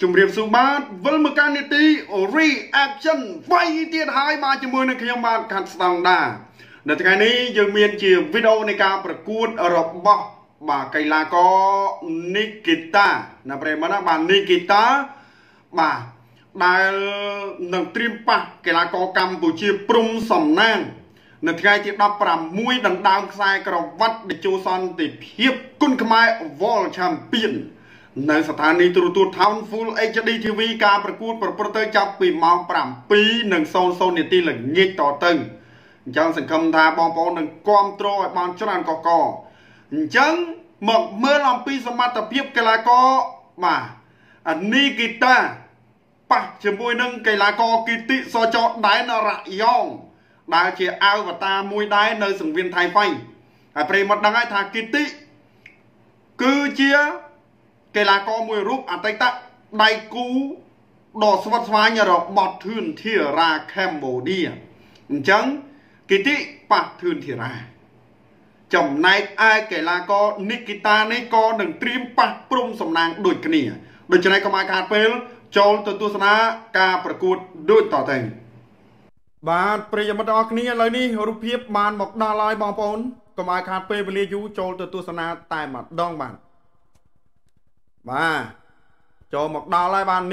ជំរាបសួរបាទវិលមកកាន់នីតិ reaction វាយទៀតហើយបាទជាមួយនឹងខ្ញុំបាទខាត់ស្តង់ដានៅថ្ងៃនេះយើងមានជាវីដេអូនៃការប្រកួតរបស់បាទកីឡាករ Nikita ណាប្រិយមិត្តណាបាទ Nikita បាទដែលនឹងត្រៀមប៉ះកីឡាករកម្ពុជាព្រំសំណាងនៅថ្ងៃទី16ដណ្ដើមខ្សែក្រវ៉ាត់តេជោសន្តិភាពគុនខ្មែរ World Champion នៅស្ថានីយទូរទស្សន៍ Town Full HD TV ការប្រកួតប្រព្រឹត្តទៅចាប់ពីម៉ោង 7:00 នាទីល្ងាចតទៅអញ្ចឹងសង្ឃឹមថាបងប្អូននឹងគាំទ្រឲ្យបានច្រើនកកអញ្ចឹងមកមើលអំពីសមត្ថភាពកីឡាករបាទ Nikita ប៉ះជាមួយនឹងកីឡាករគីតិសចដែនរយ៉ងដែលជាអវតារមួយដែរនៅសង្វៀនថៃហ្វៃហើយប្រិយមិត្តដឹងហើយថាគីតិគឺជាកីឡាករមួយរូបអតីតដៃគូដ៏ស្វិតស្វាញរបស់ធឿនធារាកម្ពុជាអញ្ចឹងគីតិប៉ះធឿនធារាចំណែកឯកីឡាករ Nikita នេះក៏នឹងត្រៀមប៉ះព្រំសំណាងដូចគ្នាដូច្នេះកុំឲ្យខាតពេលចូលទៅទស្សនាការប្រកួតដូចតទៅបាទប្រិយមិត្តទាំងអស់គ្នាឥឡូវនេះរូបភាពបានមកដល់ហើយបងប្អូនកុំឲ្យខាតពេលវេលាយូរចូលទៅទស្សនាតែម្ដងបាទចូលមកដល់ហើយបាទ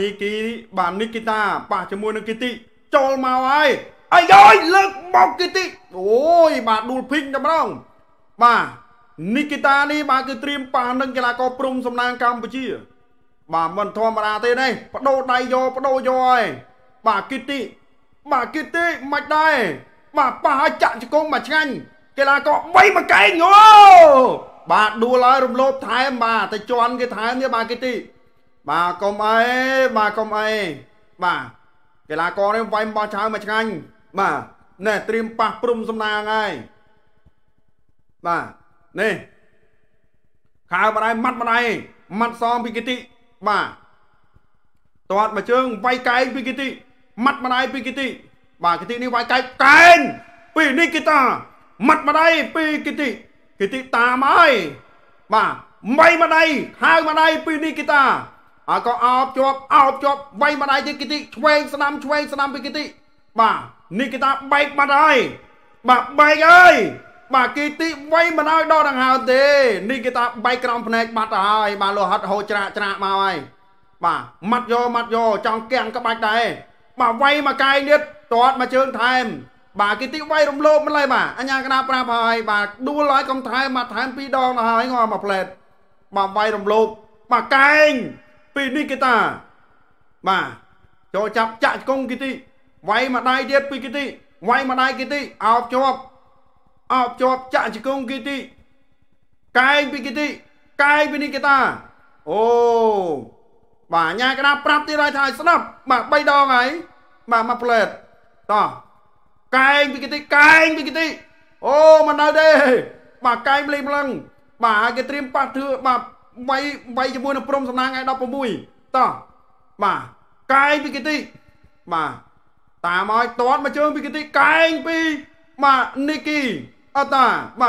Nikita ប៉ះជាមួយនឹងគីតិចូលមកហើយអាយយលើកមកគីតិអូយបាទដួលភីងតែម្ដងបាទ Nikita នេះបាទគឺត្រៀមប៉ះនឹងកីឡាករព្រំសំណាងកម្ពុជាបាទមិនធម្មតាទេនេះបដូរដៃយកហើយបាទគីតិមិនដែរបាទប៉ះឲ្យចាក់ជង្គង់មកឆ្ងាញ់កីឡាករ3មួយកែងអូបាទដួលហើយរំលោភថែមបាទតែជន់គេថែមនេះបាទគីតិបាទកុំអីបាទកីឡាករនេះវាយបោះឆៅមកឆ្ងាញ់បាទនេះត្រៀមប៉ះព្រំសំណាងហើយបាទនេះខើម្ដាយម៉ាត់សងពីគីតិបាទទាត់មកជើងវាយកែងពីគីតិម៉ាត់ម្ដាយពីគីតិបាទគីតិនេះវាយកែងពី Nikita ម៉ាត់ម្ដាយពីគីតិតាមហើយបាទវាយម្ដាយខើម្ដាយពី Nikita ហើយក៏អោបជាប់វាយម្ដាយទីគីតិឆ្វេងស្ដាំពីគីតិបាទ Nikita បែកបាត់ហើយបាទបែកហើយបាទគីតិវាយមិនឲ្យដល់ដង្ហើមទេ Nikita បែកក្រោមភ្នែកបាត់ហើយបាទលោហិតហូរច្រាកមកហើយបាទម៉ាត់យកចង់គាំងក្បាច់ដែរបាទវាយមកកែងទៀតទាត់មកជើងថែមបាទគីតិវាយរំលោភមិនឡើយបាទអញ្ញាកណាប្រាប់ហើយបាទដួលហើយកុំថែម2ដងទៅហើយងល់មកផ្លែតបាទវាយរំលោភបាទកែងពី Nikita បាទចូលចាប់ចាក់ជង្គង់គីតិវាយមកដៃទៀតពីគីតិវាយមកដៃគីតិអោបជាប់ចាក់ជង្គង់គីតិកែងពីគីតិកែងពី Nikita អូបាទអញ្ញាកណាប្រាប់ទៀតហើយថាឲ្យស្ដាប់បាទ3ដងហើយបាទមកផ្លែតតោះកែងពីគីតិអូមិននៅទេបាទកែងលេងម្លឹងបាទហើយគេត្រៀមប៉ះធឿបាទវាយជាមួយនឹងព្រំសំណាងថ្ងៃ16តោះបាទកែងពីគីតិបាទតាមឲ្យទាត់មកជើងពីគីតិកែងពីបាទ Nikita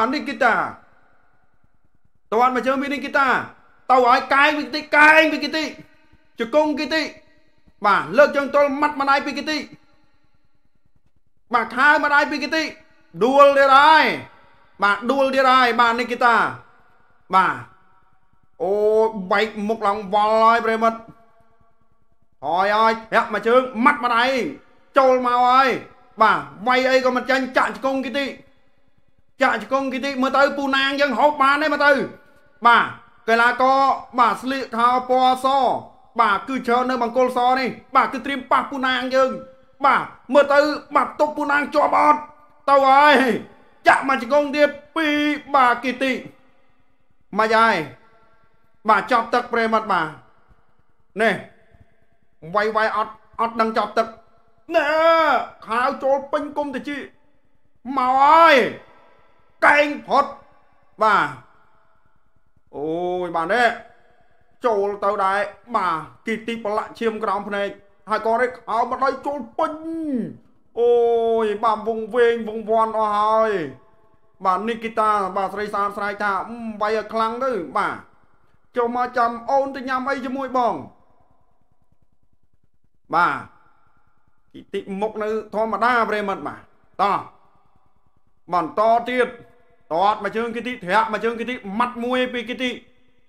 ទាត់មកជើងពី Nikita ទៅឲ្យកែងពីគីតិជង្គង់គីតិបាទលើកជើងទល់ម៉ាត់ម្ដាយពីគីតិបាទខើម្ដាយពីគីតិដួលទៀតហើយបាទNikita បាទអូបែកមុខឡើងវល់ហើយប្រិមិត្តហើយធាក់មកជើងម៉ាត់ម្ដាយចូលមកហើយបាទវាយអីក៏មិនចាញ់ចាក់ជង្គង់គីតិមើលទៅពូណាងយើងហូបបានទេមើលទៅបាទកីឡាករបាទស្លៀកខោពណ៌សបាទគឺច្រើននៅបង្គោលសនេះបាទគឺត្រៀមប៉ះពូណាងយើងបាទមើលទៅបាទទប់ពូណាងជាប់អត់ទៅហើយចាក់មកជង្គង់ទៀតពីបាទគីតិមកហើយបាទចប់ទឹកប្រិមិត្តបាទនេះវាយអត់ដឹងចប់ទឹកណែខោចូលពេញគុំទៅជីមកហើយកែងផុតបាទអូយបាទនេះចូលទៅដែរបាទគីតិប្រឡាក់ឈាមក្រោមភ្នែកហើយក៏នេះខោមកដល់ចូលពេញអូយបាទវងវែងវងវាន់អស់ហើយបាទ Nikita បាទស្រីស្អាតស្រែកថាវាយឲ្យខ្លាំងទៅបាទចូលមកចាំអូនទៅញ៉ាំអីជាមួយបង bà kỹ tị mốc nó thô mà đa về mật mà to bọn to tiết to mà chương kỹ tị thẻ mà chương kỹ tị mặt mùi bị kỹ tị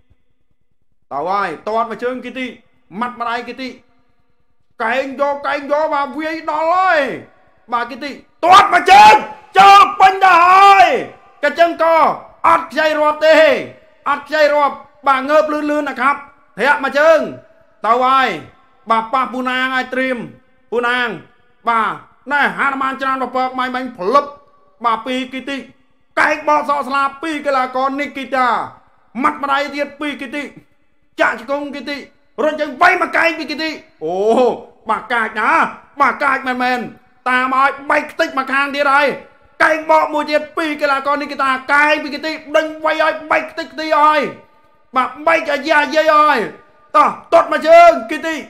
tao ơi to mà chương kỹ tị mặt mà đây kỹ tị cái anh gió bà vui đó rồi bà kỹ tị to mà chương cho bánh đời cái chân co ắt dây rộp tê ắt dây rộp bà ngợp lươn lươn nèครับthẻ mà chương tao ơi bà pa pu nang ai trim pu nang bà này hà man chan bà pok mai bánh phulp bà pi kiti cái bò sọ sla pi cái là con Nikita mặt mà đây tiệt pi kiti chả chỉ công kiti rồi chẳng vay mà cái pi kiti ồ bà cạch nhá bà cạch men ta mà bay tích mà khang đi đây cái bò mùi tiệt pi cái là con Nikita cái pi kiti đừng vay ơi bay tích đi ơi bà bay cả già dây ơi ta tốt mà chương kiti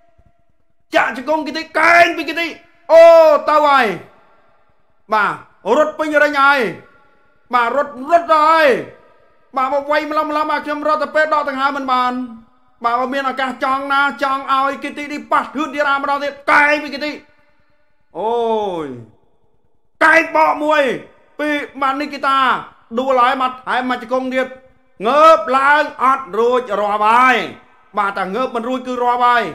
chả chỉ công kiti cái pi kiti ô tao ơi bà rốt pin rồi nhai bà rốt rồi bà mà quay lắm mà chấm rốt tập đó thằng hai mình bàn bà mà miền là cả chong na chong ao kiti đi bắt hút đi ra mà đâu thì cái với kiti ôi cái bọ mùi pi mà Nikita đua lại mặt hai mặt chỉ công điệp ngớp lại ọt rồi rò bài bà ta ngớp mình rồi cứ rò bài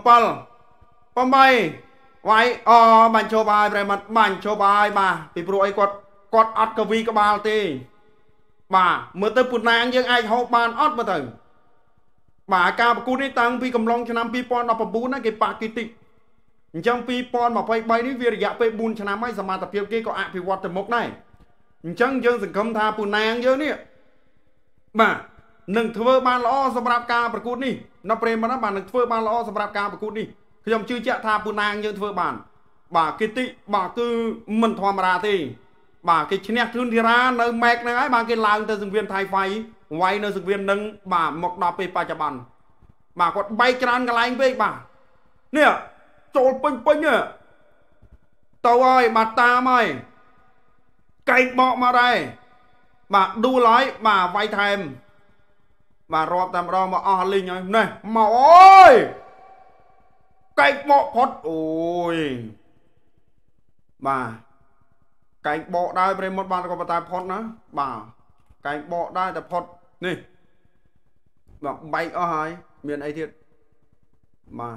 pom bay vậy bạn cho bài về mặt bạn cho bài bà thì pro ấy quật ọt cái vi cái bao tì bà mới tới phút nàng nhưng ai hộp bàn ọt mà thằng bà ca bà cú đi tăng pi cầm long cho năm pi pon đọc bún cái bạc kỳ tị trong pi pon mà bay đi việc dạ pe bún cho năm mấy mà tập kia có ạ thì quật từ mốc này chẳng dân sự không tha phút nàng chứ nè bà nâng thưa ban lo sập rạp ca bà cú đi nó prem mà nó bà nâng thưa ban lo sập rạp ca bà cú đi trong chưa chạy tha phút nàng nhưng thưa bàn bà kỳ tị bà cứ mình thoa mà thì bà cái chuyện này thương thì ra nơi mẹ này ấy bà cái làng từ rừng viên thay phay quay nơi rừng viên nâng bà một đọc về bà chả bàn bà còn bay tràn cái lạnh với bà nè trộn pinh nè tao ơi bà ta mày cạnh bọ mà đây bà đu lái bà vay thèm bà rọp tầm đó mà linh rồi này mà ôi cạnh bọ phốt ôi bà cái bộ đai về một bàn có tài phốt nữa bà cái bộ đai tập phốt nè và bay ở hai miền ấy thiệt mà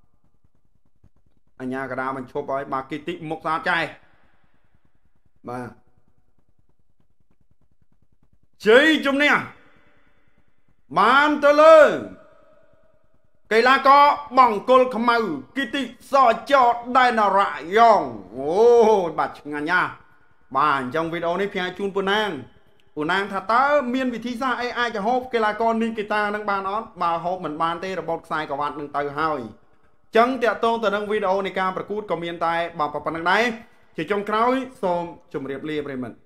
anh nhà cả đa mình chụp ấy bà kỳ tị một giá trai mà chơi chung nè man tơ lơ cái lá có bằng côn khăm màu kỳ tị so cho đây là rạ yong ô bà ngàn nha bà trong video này phía chun của nàng thật ta miên vị thi ra ai cho hộp cái là con Nikita nâng bàn đó bà hộp mình bàn tê là bột sai của bạn nâng từ hơi chẳng tiện tôn từ nâng video này ca bật cút có miên tay bà bà nâng đấy chỉ trong khói xôm chùm riệp lia mình